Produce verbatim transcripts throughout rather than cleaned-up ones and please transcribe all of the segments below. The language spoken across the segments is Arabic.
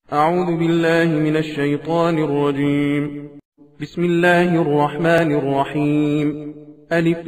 أعوذ بالله من الشيطان الرجيم. بسم الله الرحمن الرحيم. ألف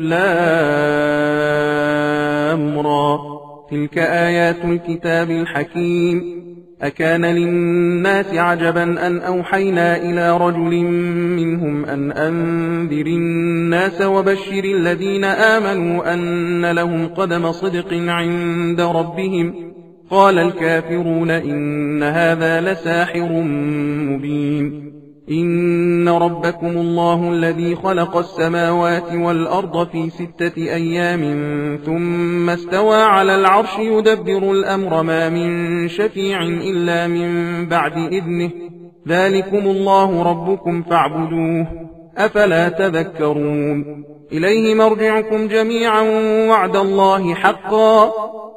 لام را. تلك آيات الكتاب الحكيم. أكان للناس عجبا أن أوحينا إلى رجل منهم أن أنذر الناس وبشر الذين آمنوا أن لهم قدم صدق عند ربهم. قال الكافرون إن هذا لساحر مبين. إن ربكم الله الذي خلق السماوات والأرض في ستة أيام ثم استوى على العرش يدبر الأمر ما من شفيع إلا من بعد إذنه. ذلكم الله ربكم فاعبدوه أفلا تذكرون. إليه مرجعكم جميعا وعد الله حقا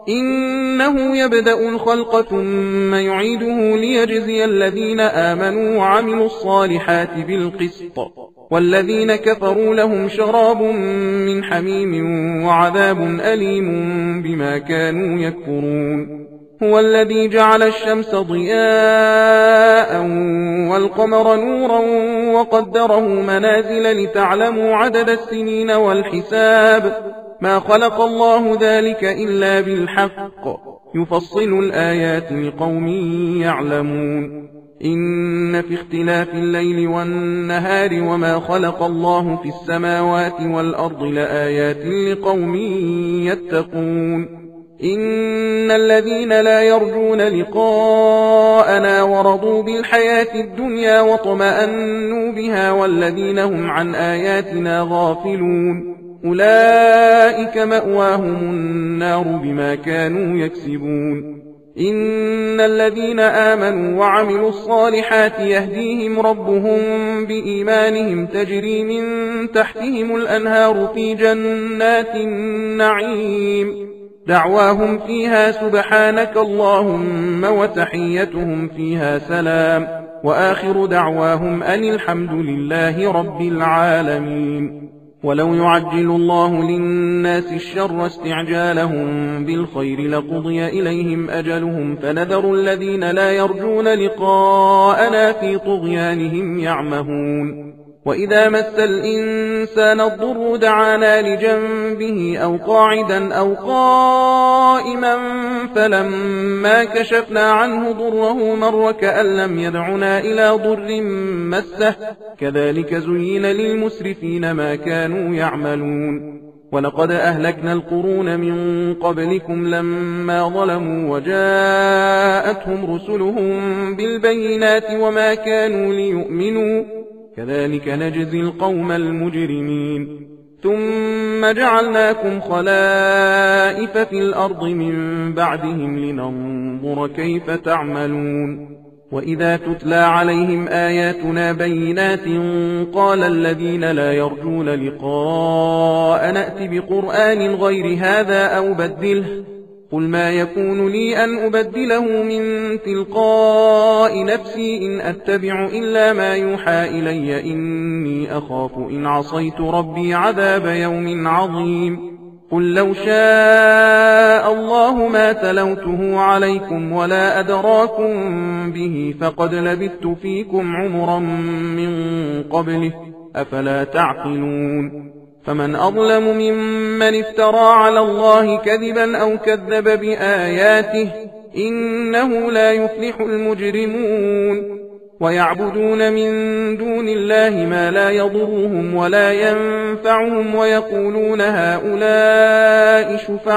إنه يبدأ الخلق ثم يعيده ليجزي الذين آمنوا وعملوا الصالحات بالقسط والذين كفروا لهم شراب من حميم وعذاب أليم بما كانوا يكفرون. هو الذي جعل الشمس ضياء والقمر نورا وقدره منازل لتعلموا عدد السنين والحساب. ما خلق الله ذلك إلا بالحق يفصل الآيات لقوم يعلمون. إن في اختلاف الليل والنهار وما خلق الله في السماوات والأرض لآيات لقوم يتقون. إن الذين لا يرجون لقاءنا ورضوا بالحياة الدنيا وطمأنوا بها والذين هم عن آياتنا غافلون أولئك مأواهم النار بما كانوا يكسبون. إن الذين آمنوا وعملوا الصالحات يهديهم ربهم بإيمانهم تجري من تحتهم الأنهار في جنات النعيم. دعواهم فيها سبحانك اللهم وتحيتهم فيها سلام وآخر دعواهم أن الحمد لله رب العالمين. ولو يعجل الله للناس الشر استعجالهم بالخير لقضي إليهم أجلهم فنذر الذين لا يرجون لقاءنا في طغيانهم يعمهون. وإذا مس الإنسان الضر دعانا لجنبه أو قاعدا أو قائما فلما كشفنا عنه ضره مر كأن لم يدعنا إلى ضر مسه كذلك زين للمسرفين ما كانوا يعملون. ولقد أهلكنا القرون من قبلكم لما ظلموا وجاءتهم رسلهم بالبينات وما كانوا ليؤمنوا كذلك نجزي القوم المجرمين. ثم جعلناكم خلائف في الأرض من بعدهم لننظر كيف تعملون. وإذا تتلى عليهم آياتنا بينات قال الذين لا يرجون لقاء نأت بقرآن غير هذا أو بدله قل ما يكون لي أن أبدله من تلقاء نفسي إن أتبع إلا ما يوحى إلي إني أخاف إن عصيت ربي عذاب يوم عظيم. قل لو شاء الله ما تلوته عليكم ولا أدراكم به فقد لبثت فيكم عمرا من قبله أفلا تعقلون. فمن أظلم ممن افترى على الله كذبا أو كذب بآياته إنه لا يفلح المجرمون. ويعبدون من دون الله ما لا يضرهم ولا ينفعهم ويقولون هؤلاء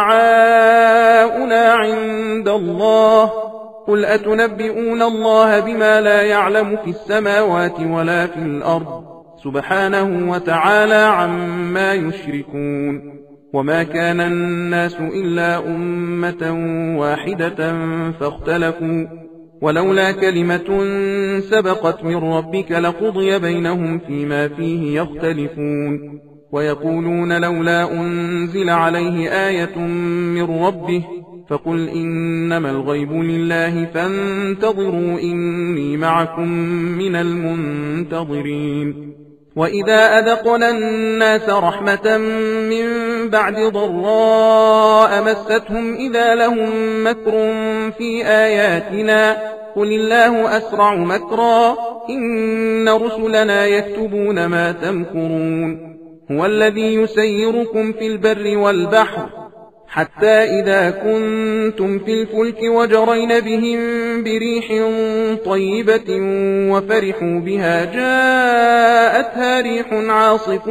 شفعاؤنا عند الله قل أتنبئون الله بما لا يعلم في السماوات ولا في الأرض سبحانه وتعالى عما يشركون. وما كان الناس إلا أمة واحدة فاختلفوا ولولا كلمة سبقت من ربك لقضي بينهم فيما فيه يختلفون. ويقولون لولا أنزل عليه آية من ربه فقل إنما الغيب لله فانتظروا إني معكم من المنتظرين. وإذا أذقنا الناس رحمة من بعد ضراء مستهم إذا لهم مكر في آياتنا قل الله أسرع مكرا إن رسلنا يكتبون ما تمكرون هو الذي يسيركم في البر والبحر حتى إذا كنتم في الفلك وجرين بهم بريح طيبة وفرحوا بها جاءتها ريح عاصف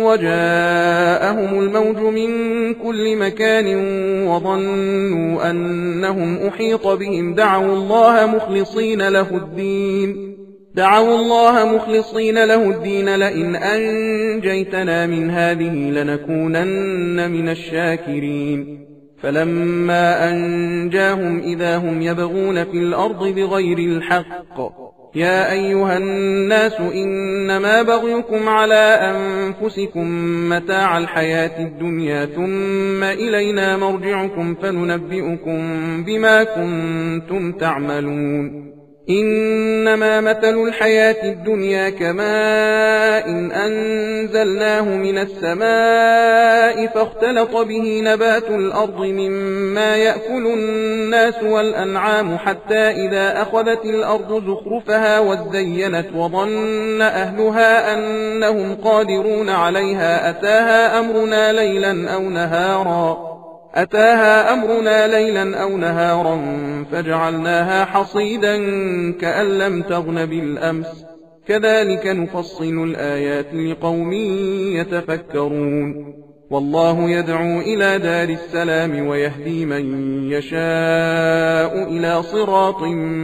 وجاءهم الموج من كل مكان وظنوا أنهم أحيط بهم دعوا الله مخلصين له الدين دعوا الله مخلصين له الدين لئن أنجيتنا من هذه لنكونن من الشاكرين فلما أنجاهم إذا هم يبغون في الأرض بغير الحق يا أيها الناس إنما بغيكم على أنفسكم متاع الحياة الدنيا ثم إلينا مرجعكم فننبئكم بما كنتم تعملون إنما مثل الحياة الدنيا كماء إن أنزلناه من السماء فاختلط به نبات الأرض مما يأكل الناس والأنعام حتى إذا أخذت الأرض زخرفها وازينت وظن أهلها أنهم قادرون عليها أتاها أمرنا ليلا أو نهارا أتاها أمرنا ليلا أو نهارا فجعلناها حصيدا كأن لم تغن بالأمس كذلك نفصل الآيات لقوم يتفكرون والله يدعو إلى دار السلام ويهدي من يشاء إلى صراط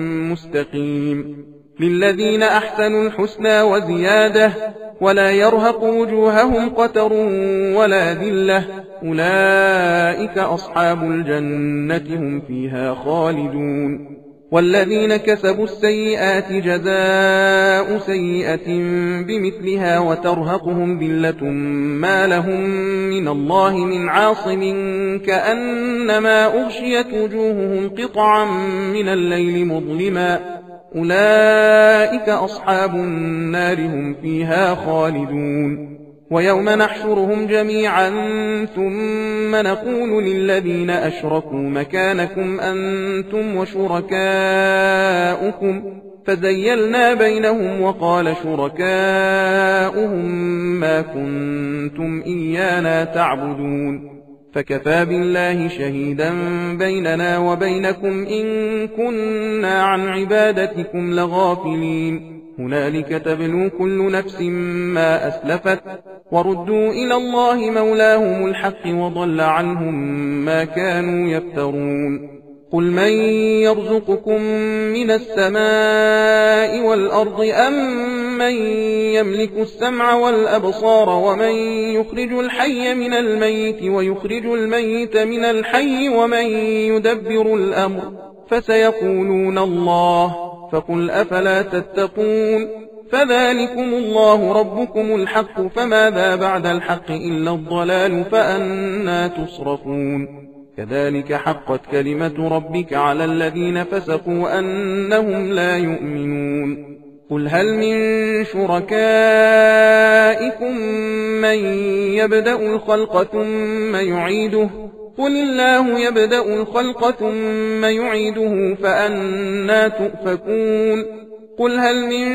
مستقيم للذين أحسنوا الحسنى وزيادة ولا يرهق وجوههم قتر ولا ذلة أولئك أصحاب الجنة هم فيها خالدون والذين كسبوا السيئات جزاء سيئة بمثلها وترهقهم ذلة ما لهم من الله من عاصم كأنما أغشيت وجوههم قطعا من الليل مظلما أولئك أصحاب النار هم فيها خالدون ويوم نحشرهم جميعا ثم نقول للذين أشركوا مكانكم أنتم وشركاؤكم فزيلنا بينهم وقال شركاؤهم ما كنتم إيانا تعبدون فكفى بالله شهيدا بيننا وبينكم إن كنا عن عبادتكم لغافلين هنالك تبلو كل نفس ما أسلفت وردوا إلى الله مولاهم الحق وضل عنهم ما كانوا يفترون قل من يرزقكم من السماء والأرض أم من يملك السمع والأبصار ومن يخرج الحي من الميت ويخرج الميت من الحي ومن يدبر الأمر فسيقولون الله فقل أفلا تتقون فذلكم الله ربكم الحق فماذا بعد الحق إلا الضلال فأنى تصرفون كذلك حقت كلمة ربك على الذين فسقوا أنهم لا يؤمنون قل هل من شركائكم من يبدأ الخلق ثم يعيده قل الله يبدأ الخلق ثم يعيده فأنى تؤفكون قل هل من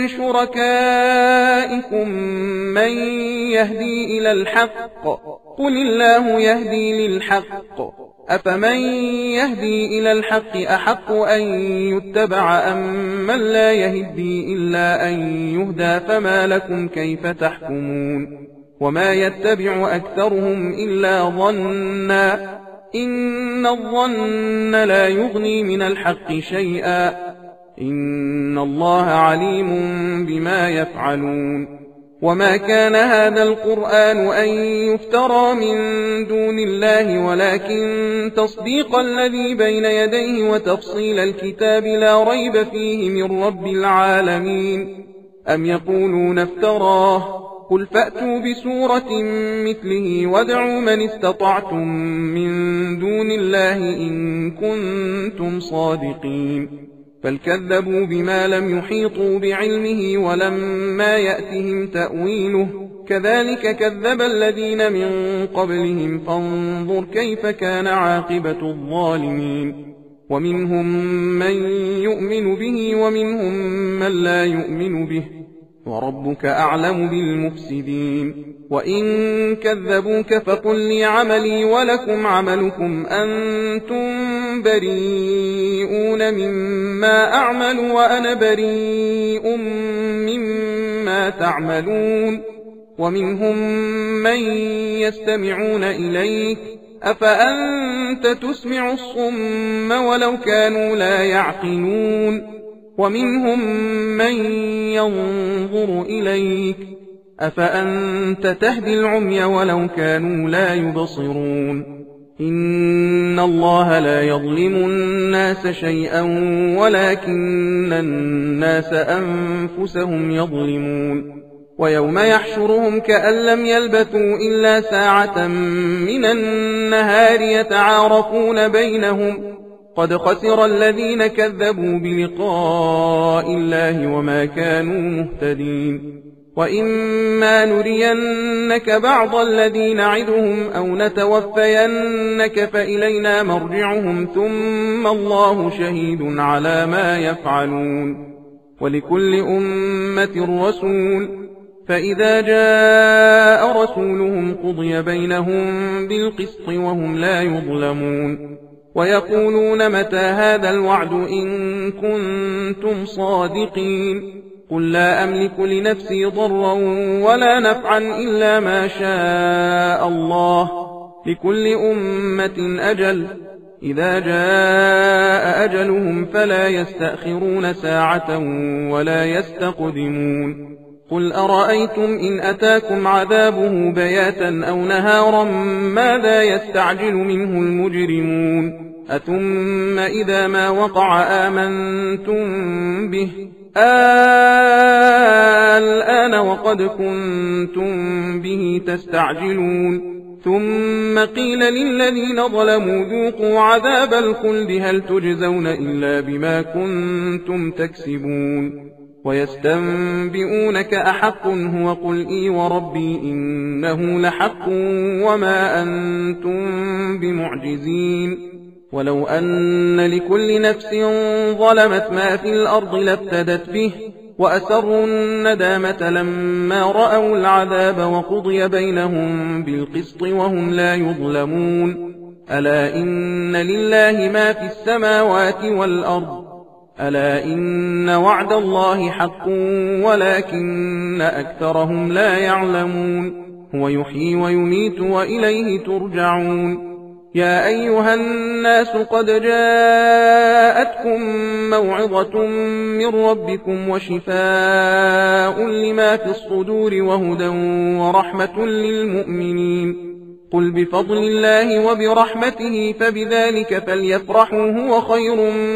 شركائكم من يهدي إلى الحق قل الله يهدي للحق أفمن يهدي إلى الحق أحق أن يتبع أم من لا يهدي إلا أن يهدى فما لكم كيف تحكمون وما يتبع أكثرهم إلا ظنا إن الظن لا يغني من الحق شيئا إن الله عليم بما يفعلون وما كان هذا القرآن أن يفترى من دون الله ولكن تصديق الذي بين يديه وتفصيل الكتاب لا ريب فيه من رب العالمين أم يقولون افتراه قل فأتوا بسورة مثله وادعوا من استطعتم من دون الله إن كنتم صادقين بل كذبوا بما لم يحيطوا بعلمه ولما يأتهم تأويله كذلك كذب الذين من قبلهم فانظر كيف كان عاقبة الظالمين ومنهم من يؤمن به ومنهم من لا يؤمن به، وربك أعلم بالمفسدين. وإن كذبوك فقل لي عملي ولكم عملكم أنتم بريئون مما أعمل وأنا بريء مما تعملون. ومنهم من يستمعون إليك أفأنت تسمع الصم ولو كانوا لا يعقلون. ومنهم من ينظر إليك أفأنت تهدي العمي ولو كانوا لا يبصرون. إن الله لا يظلم الناس شيئا ولكن الناس أنفسهم يظلمون. ويوم يحشرهم كأن لم يلبثوا إلا ساعة من النهار يتعارفون بينهم قد خسر الذين كذبوا بلقاء الله وما كانوا مهتدين. وإما نرينك بعض الذي نعدهم أو نتوفينك فإلينا مرجعهم ثم الله شهيد على ما يفعلون. ولكل أمة رسول فإذا جاء رسولهم قضي بينهم بالقسط وهم لا يظلمون. ويقولون متى هذا الوعد إن كنتم صادقين. قل لا أملك لنفسي ضرا ولا نفعا إلا ما شاء الله، لكل أمة أجل، إذا جاء أجلهم فلا يستأخرون ساعة ولا يستقدمون. قل أرأيتم إن أتاكم عذابه بياتا أو نهارا ماذا يستعجل منه المجرمون. أثم إذا ما وقع آمنتم به الآن وقد كنتم به تستعجلون. ثم قيل للذين ظلموا ذوقوا عذاب الخلد هل تجزون إلا بما كنتم تكسبون. ويستنبئونك أحق هو قل إي وربي إنه لحق وما أنتم بمعجزين. ولو أن لكل نفس ظلمت ما في الأرض لابتدت به وأسروا الندامة لما رأوا العذاب وقضي بينهم بالقسط وهم لا يظلمون. ألا إن لله ما في السماوات والأرض ألا إن وعد الله حق ولكن أكثرهم لا يعلمون. هو يحيي ويميت وإليه ترجعون. يا أيها الناس قد جاءتكم موعظة من ربكم وشفاء لما في الصدور وهدى ورحمة للمؤمنين. قل بفضل الله وبرحمته فبذلك فليفرحوا هو خير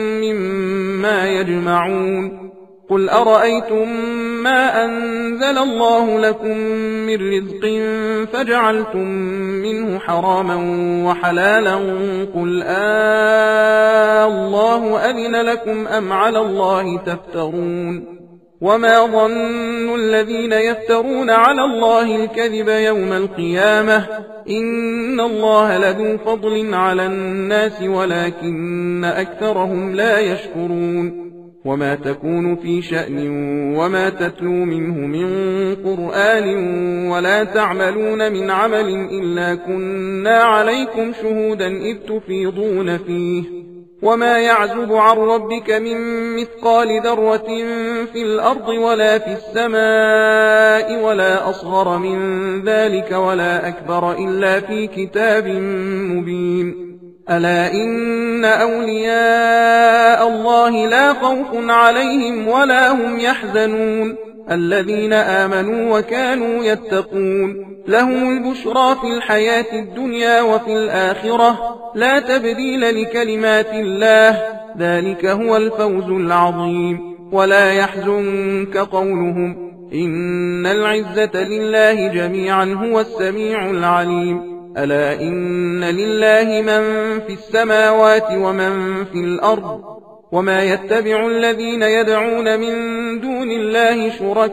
مما يجمعون. قل أرأيتم ما أنزل الله لكم من رزق فجعلتم منه حراما وحلالا قل آه الله أذن لكم أم على الله تفترون. وما ظن الذين يفترون على الله الكذب يوم القيامة إن الله لذو فضل على الناس ولكن أكثرهم لا يشكرون. وما تكون في شأن وما تتلو منه من قرآن ولا تعملون من عمل إلا كنا عليكم شهودا إذ تفيضون فيه. وما يعزب عن ربك من مثقال ذرة في الأرض ولا في السماء ولا أصغر من ذلك ولا أكبر إلا في كتاب مبين. ألا إن أولياء الله لا خوف عليهم ولا هم يحزنون الذين آمنوا وكانوا يتقون. لهم البشرى في الحياة الدنيا وفي الآخرة لا تبديل لكلمات الله ذلك هو الفوز العظيم. ولا يحزنك قولهم إن العزة لله جميعا هو السميع العليم. ألا إن لله من في السماوات ومن في الأرض وما يتبع الذين يدعون من دون الله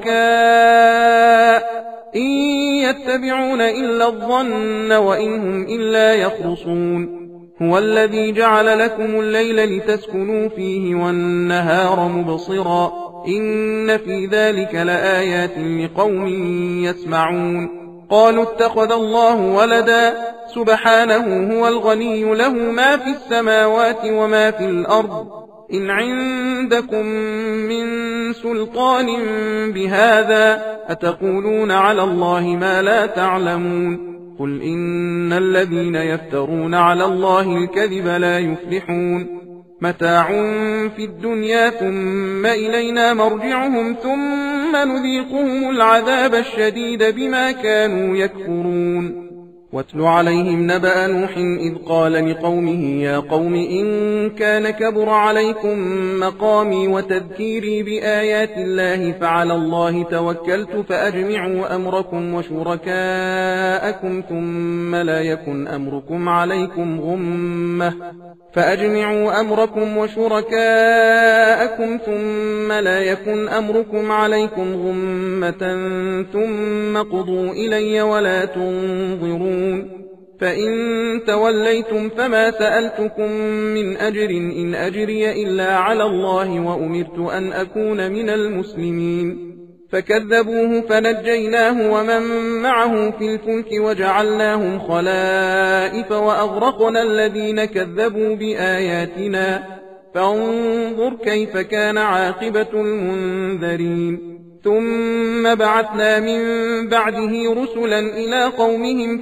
شركاء إن يتبعون إلا الظن وإن هم إلا يخرصون. هو الذي جعل لكم الليل لتسكنوا فيه والنهار مبصرا إن في ذلك لآيات لقوم يسمعون قالوا اتخذ الله ولدا سبحانه هو الغني له ما في السماوات وما في الأرض إن عندكم من سلطان بهذا أتقولون على الله ما لا تعلمون قل إن الذين يفترون على الله الكذب لا يفلحون متاع في الدنيا ثم إلينا مرجعهم ثم نذيقهم العذاب الشديد بما كانوا يكفرون واتل عليهم نبأ نوح إذ قال لقومه يا قوم إن كان كبر عليكم مقامي وتذكيري بآيات الله فعلى الله توكلت فأجمعوا أمركم وشركاءكم ثم لا يكن أمركم عليكم غمة فأجمعوا أمركم وشركاءكم ثم لا يكن أمركم عليكم غمة ثم قضوا إلي ولا تنظرون فإن توليتم فما سألتكم من أجر إن أجري إلا على الله وأمرت أن أكون من المسلمين فكذبوه فنجيناه ومن معه في الفلك وجعلناهم خلائف وأغرقنا الذين كذبوا بآياتنا فانظر كيف كان عاقبة المنذرين ثم بعثنا من بعده رسلا إلى قومهم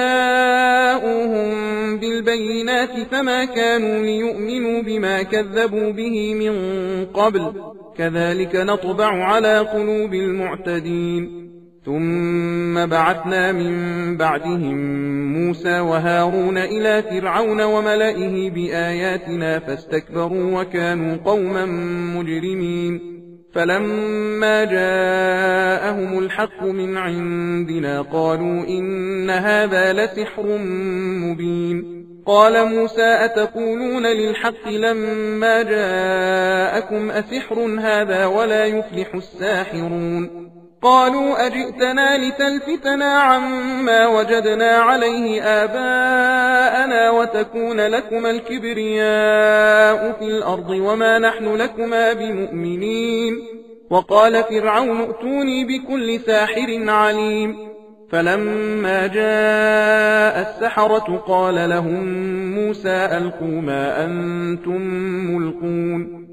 فجاءوهم بالبينات فما كانوا ليؤمنوا بما كذبوا به من قبل كذلك نطبع على قلوب المعتدين ثم بعثنا من بعدهم موسى وهارون إلى فرعون وملئه بآياتنا فاستكبروا وكانوا قوما مجرمين فلما جاءهم الحق من عندنا قالوا إن هذا لسحر مبين قال موسى أتقولون للحق لما جاءكم أسحر هذا ولا يفلح الساحرون قالوا أجئتنا لتلفتنا عما وجدنا عليه آباءنا وتكون لكما الكبرياء في الأرض وما نحن لكما بمؤمنين وقال فرعون ائتوني بكل ساحر عليم فلما جاء السحرة قال لهم موسى ألقوا ما أنتم ملقون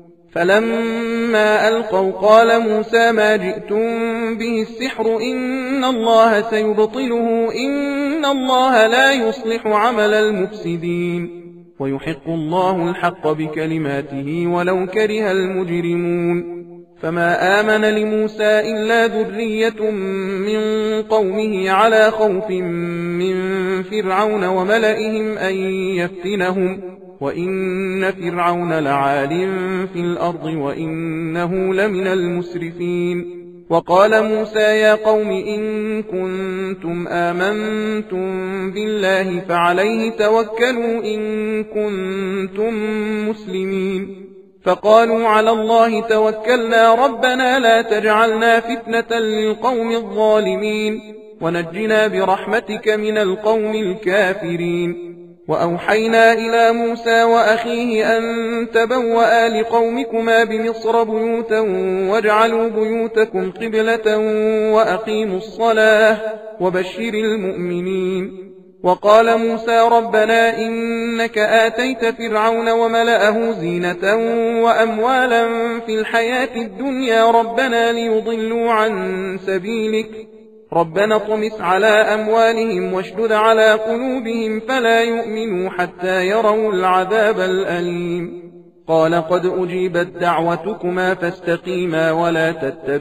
فلما ألقوا قال موسى ما جئتم به السحر إن الله سيبطله إن الله لا يصلح عمل المفسدين ويحق الله الحق بكلماته ولو كره المجرمون فما آمن لموسى إلا ذرية من قومه على خوف من فرعون وملئهم أن يفتنهم وإن فرعون لعال في الأرض وإنه لمن المسرفين وقال موسى يا قوم إن كنتم آمنتم بالله فعليه توكلوا إن كنتم مسلمين فقالوا على الله توكلنا ربنا لا تجعلنا فتنة للقوم الظالمين ونجنا برحمتك من القوم الكافرين وأوحينا إلى موسى وأخيه أن تبوأ لقومكما بمصر بيوتا واجعلوا بيوتكم قبلة وأقيموا الصلاة وبشر المؤمنين وقال موسى ربنا إنك آتيت فرعون وملأه زينة وأموالا في الحياة الدنيا ربنا ليضلوا عن سبيلك ربنا اطمس على أموالهم واشدد على قلوبهم فلا يؤمنوا حتى يروا العذاب الأليم قال قد أجيبت دعوتكما فاستقيما ولا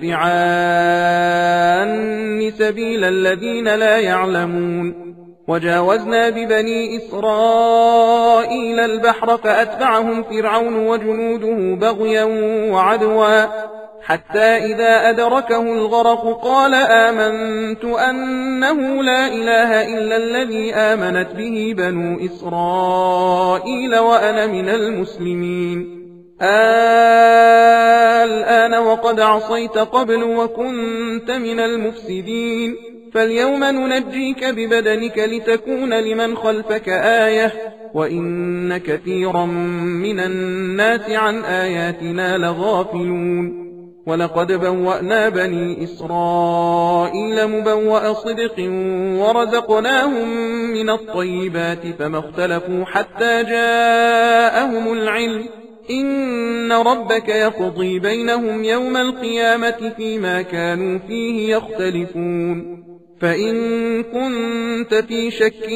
تتبعان سبيل الذين لا يعلمون وجاوزنا ببني إسرائيل البحر فأتبعهم فرعون وجنوده بغيا وعدوا حتى إذا أدركه الغرق قال آمنت أنه لا إله إلا الذي آمنت به بنو إسرائيل وأنا من المسلمين الآن وقد عصيت قبل وكنت من المفسدين فاليوم ننجيك ببدنك لتكون لمن خلفك آية وإن كثيرا من الناس عن آياتنا لغافلون ولقد بوأنا بني إسرائيل مبوأ صدق ورزقناهم من الطيبات فما اختلفوا حتى جاءهم العلم إن ربك يقضي بينهم يوم القيامة فيما كانوا فيه يختلفون فإن كنت في شك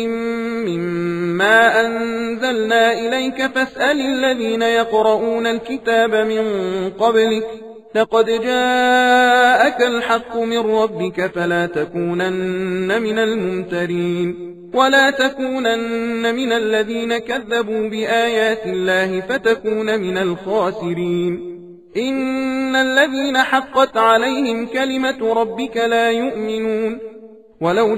مما أنزلنا إليك فاسأل الذين يقرؤون الكتاب من قبلك لقد جاءك الحق من ربك فلا تكونن من الممترين ولا تكونن من الذين كذبوا بآيات الله فتكون من الخاسرين إن الذين حقت عليهم كلمة ربك لا يؤمنون ولو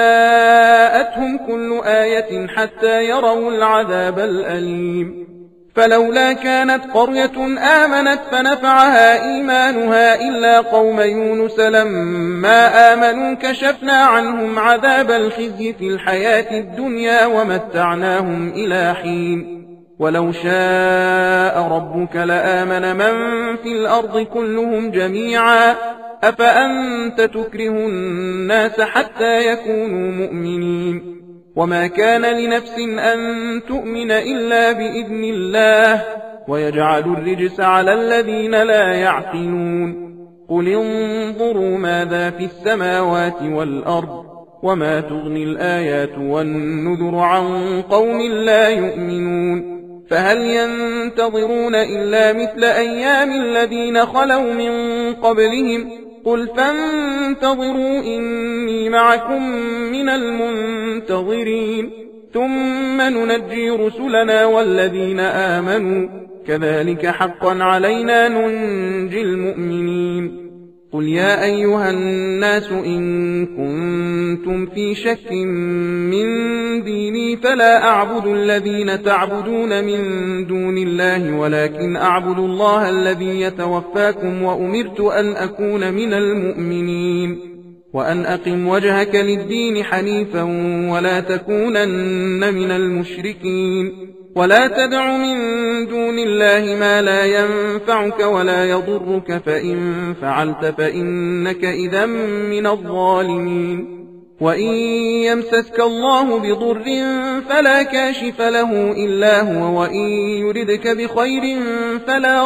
جاءتهم كل آية حتى يروا العذاب الأليم فلولا كانت قرية آمنت فنفعها إيمانها إلا قوم يونس لما آمنوا كشفنا عنهم عذاب الخزي في الحياة الدنيا ومتعناهم إلى حين ولو شاء ربك لآمن من في الأرض كلهم جميعا أفأنت تكره الناس حتى يكونوا مؤمنين وما كان لنفس أن تؤمن إلا بإذن الله ويجعل الرجس على الذين لا يعقلون قل انظروا ماذا في السماوات والأرض وما تغني الآيات والنذر عن قوم لا يؤمنون فهل ينتظرون إلا مثل أيام الذين خلوا من قبلهم قل فانتظروا إني معكم من المنتظرين ثم ننجي رسلنا والذين آمنوا كذلك حقا علينا ننجي المؤمنين قل يا أيها الناس إن كنتم في شك من ديني فلا أعبد الذين تعبدون من دون الله ولكن أعبد الله الذي يتوفاكم وأمرت أن أكون من المؤمنين وأن أقم وجهك للدين حنيفا ولا تكونن من المشركين ولا تدع من دون الله ما لا ينفعك ولا يضرك فإن فعلت فإنك إذا من الظالمين وإن يمسسك الله بضر فلا كاشف له إلا هو وإن يردك بخير فلا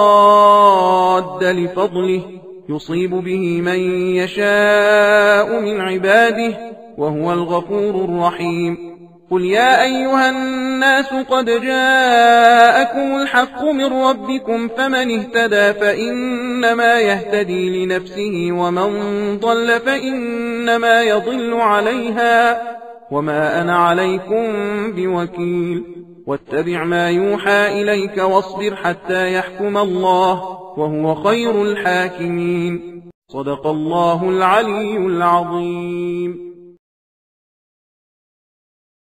راد لفضله يصيب به من يشاء من عباده وهو الغفور الرحيم قل يا أيها الناس قد جاءكم الحق من ربكم فمن اهتدى فإنما يهتدي لنفسه ومن ضل فإنما يضل عليها وما أنا عليكم بوكيل واتبع ما يوحى إليك واصبر حتى يحكم الله وهو خير الحاكمين صدق الله العلي العظيم.